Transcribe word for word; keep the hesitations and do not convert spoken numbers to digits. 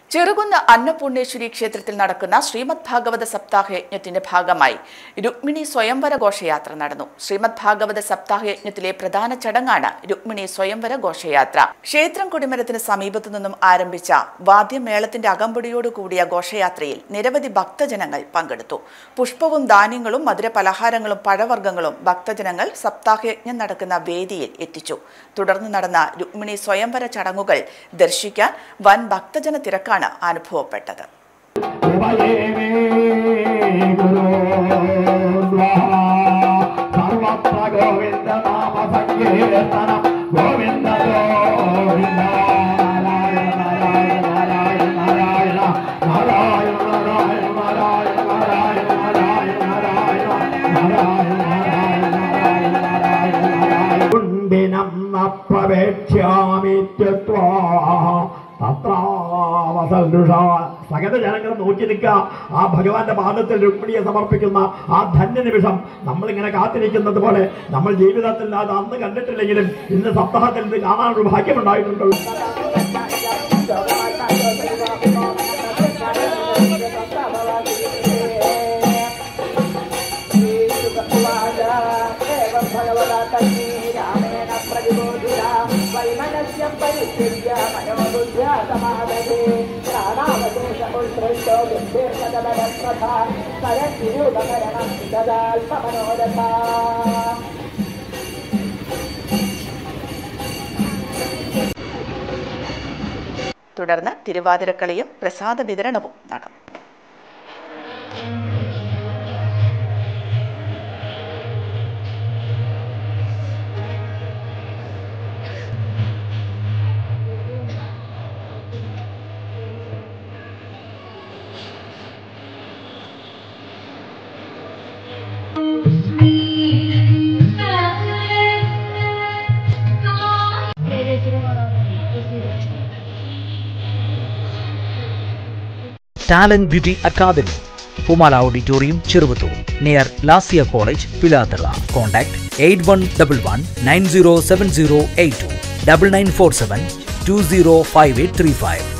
ചെറുകുന്ന് അന്നപൂർണേശ്വരി ക്ഷേത്രത്തിൽ നടക്കുന്ന ശ്രീമദ് ഭാഗവത സപ്താഹ യജ്ഞത്തിന്റെ ഭാഗമായി രുക്മിണി സ്വയംവര ഘോഷയാത്ര നടന്നു. ശ്രീമദ് ഭാഗവത സപ്താഹ യജ്ഞത്തിലെ പ്രധാന ചടങ്ങാണ് രുക്മിണി സ്വയംവര ഘോഷയാത്ര. ക്ഷേത്രം കൊടിമരത്തിന് സമീപത്തു നിന്നും ആരംഭിച്ച വാദ്യമേളത്തിന്റെ അകമ്പടിയോടുകൂടിയ ഘോഷയാത്രയിൽ നിരവധി ഭക്തജനങ്ങൾ പങ്കെടുത്തു. പുഷ്പവും ധാന്യങ്ങളും മധുരപലഹാരങ്ങളും പഴവർഗ്ഗങ്ങളും ഭക്തജനങ്ങൾ സപ്താഹയജ്ഞം നടക്കുന്ന വേദിയിൽ എത്തിച്ചു. തുടർന്ന് നടന്ന രുക്മിണി സ്വയംവര ചടങ്ങുകൾ ദർശിക്കാൻ വൻ ഭക്തജന തിരക്കാണ് അനുഭവപ്പെട്ടത്. സകല ജനങ്ങൾ നോക്കി നിൽക്കുക. ആ ഭഗവാന്റെ പാദത്തിൽ രുക്മിണിയെ സമർപ്പിക്കുന്ന ആ ധന്യ നിമിഷം നമ്മളിങ്ങനെ കാത്തിരിക്കുന്നത് പോലെ നമ്മൾ ജീവിതത്തിൽ അത് അന്ന് കണ്ടിട്ടില്ലെങ്കിലും ഇന്ന് സപ്താഹത്തിൽ ഇത് കാണാനൊരു ഭാഗ്യമുണ്ടായിട്ടുണ്ടല്ലോ. തുടർന്ന് തിരുവാതിരക്കളിയും പ്രസാദ വിതരണവും നടന്നു. Talent Beauty Academy, Pumala Auditorium, Chiruvuttur, near Lassia College, Pilathala. Contact eight one one one nine zero seven zero eight two, nine nine four seven two zero five eight three five.